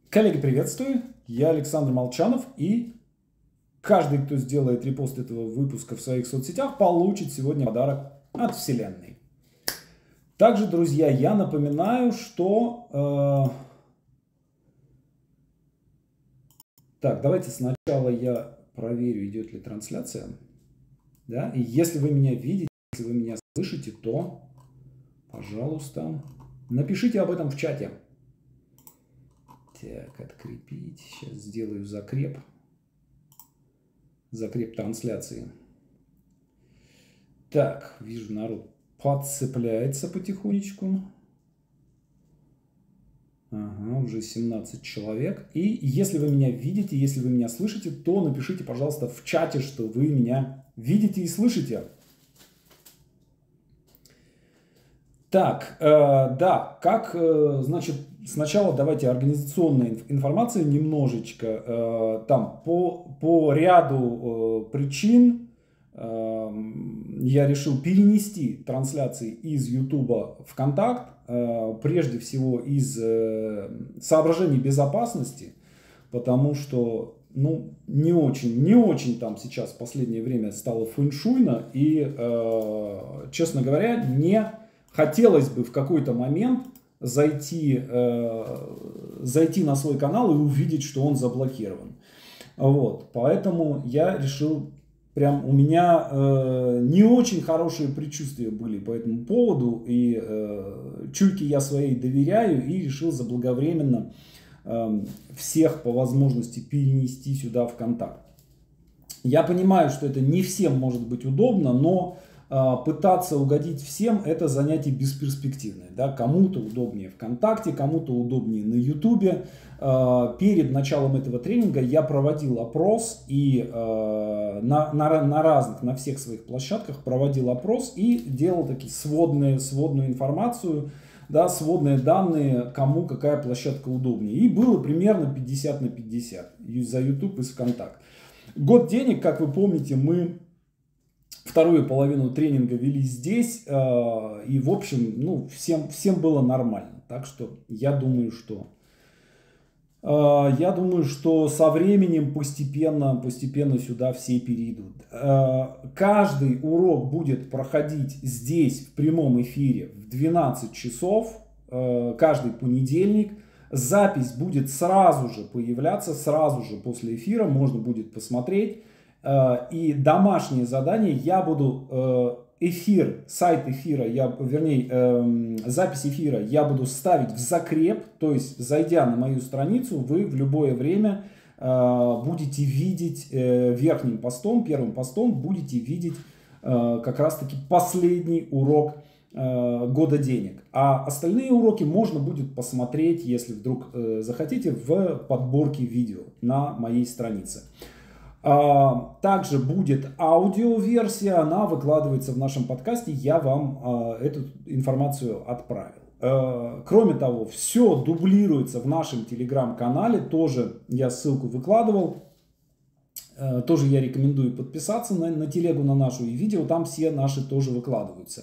Коллеги, приветствую! Я Александр Молчанов, и каждый, кто сделает репост этого выпуска в своих соцсетях, получит сегодня подарок от Вселенной. Также, друзья, я напоминаю, что... Так, давайте сначала я проверю, идет ли трансляция. Да? И если вы меня видите, если вы меня слышите, то, пожалуйста, напишите об этом в чате. Так, открепить. Сейчас сделаю закреп. Закреп трансляции. Так, вижу, народ подцепляется потихонечку. Ага, уже 17 человек. И если вы меня видите, если вы меня слышите, то напишите, пожалуйста, в чате, что вы меня видите и слышите. Так, да, значит, сначала давайте организационной информации немножечко. Там по ряду причин я решил перенести трансляции из YouTube в Контакт, прежде всего из соображений безопасности, потому что не очень там сейчас в последнее время стало фэншуйно, и, честно говоря, не хотелось бы в какой-то момент зайти на свой канал и увидеть, что он заблокирован. Вот, поэтому я решил, прям у меня не очень хорошие предчувствия были по этому поводу, и чуйке я своей доверяю, и решил заблаговременно всех по возможности перенести сюда в Контакт. Я понимаю, что это не всем может быть удобно, но пытаться угодить всем — это занятие бесперспективное. Да? Кому-то удобнее ВКонтакте, кому-то удобнее на Ютубе. Перед началом этого тренинга я проводил опрос, и на всех своих площадках проводил опрос и делал такие сводную информацию, да, сводные данные, кому какая площадка удобнее. И было примерно 50 на 50 за YouTube и ВКонтакт. Год денег, как вы помните, мы вторую половину тренинга вели здесь, и в общем, всем было нормально. Так что я думаю, что со временем постепенно сюда все перейдут. Каждый урок будет проходить здесь в прямом эфире в 12 часов, каждый понедельник. Запись будет сразу же появляться, сразу же после эфира, можно будет посмотреть. И домашнее задание я буду запись эфира я буду ставить в закреп, то есть, зайдя на мою страницу, вы в любое время будете видеть верхним постом, первым постом будете видеть как раз таки последний урок года денег. А остальные уроки можно будет посмотреть, если вдруг захотите, в подборке видео на моей странице. Также будет аудиоверсия, она выкладывается в нашем подкасте, я вам эту информацию отправил. Кроме того, все дублируется в нашем телеграм-канале, тоже я ссылку выкладывал, тоже я рекомендую подписаться на телегу на нашу, и видео там все наши тоже выкладываются.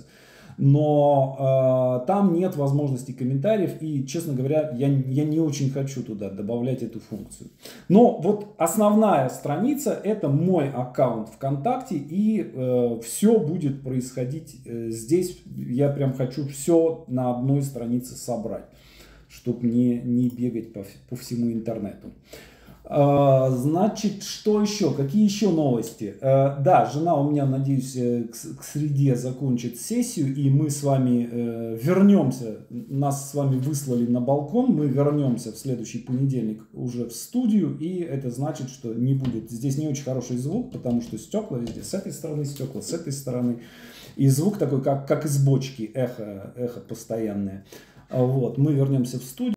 Но там нет возможности комментариев, и, честно говоря, я не очень хочу туда добавлять эту функцию. Но вот основная страница — это мой аккаунт ВКонтакте, и все будет происходить здесь. Я прям хочу все на одной странице собрать, чтобы не бегать по всему интернету. Значит, что еще? Какие еще новости? Да, жена у меня, надеюсь, к среде закончит сессию, и мы с вами вернемся. Нас с вами выслали на балкон, мы вернемся в следующий понедельник уже в студию, и это значит, что не будет. Здесь не очень хороший звук, потому что стекла везде, с этой стороны стекла, с этой стороны. И звук такой, как из бочки, эхо постоянное. Вот, мы вернемся в студию.